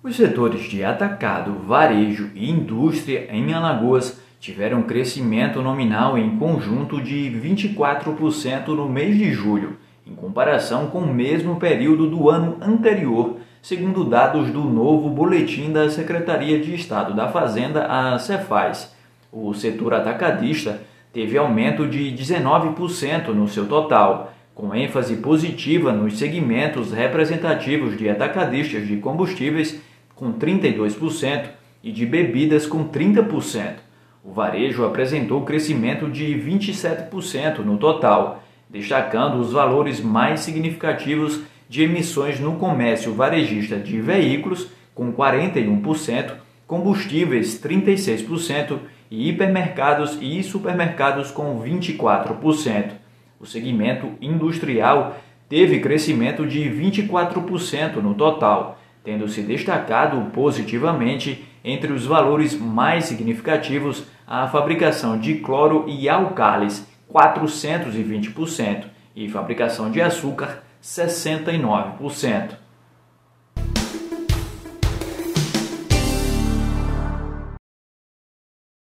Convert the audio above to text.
Os setores de atacado, varejo e indústria em Alagoas tiveram crescimento nominal em conjunto de 24% no mês de julho, em comparação com o mesmo período do ano anterior, segundo dados do novo boletim da Secretaria de Estado da Fazenda, a Cefaz. O setor atacadista teve aumento de 19% no seu total, com ênfase positiva nos segmentos representativos de atacadistas de combustíveis, com 32%, e de bebidas, com 30%. O varejo apresentou crescimento de 27% no total, destacando os valores mais significativos de emissões no comércio varejista de veículos, com 41%, combustíveis 36% e hipermercados e supermercados com 24%. O segmento industrial teve crescimento de 24% no total, tendo se destacado positivamente entre os valores mais significativos a fabricação de cloro e álcalis, 420%, e fabricação de açúcar, 69%.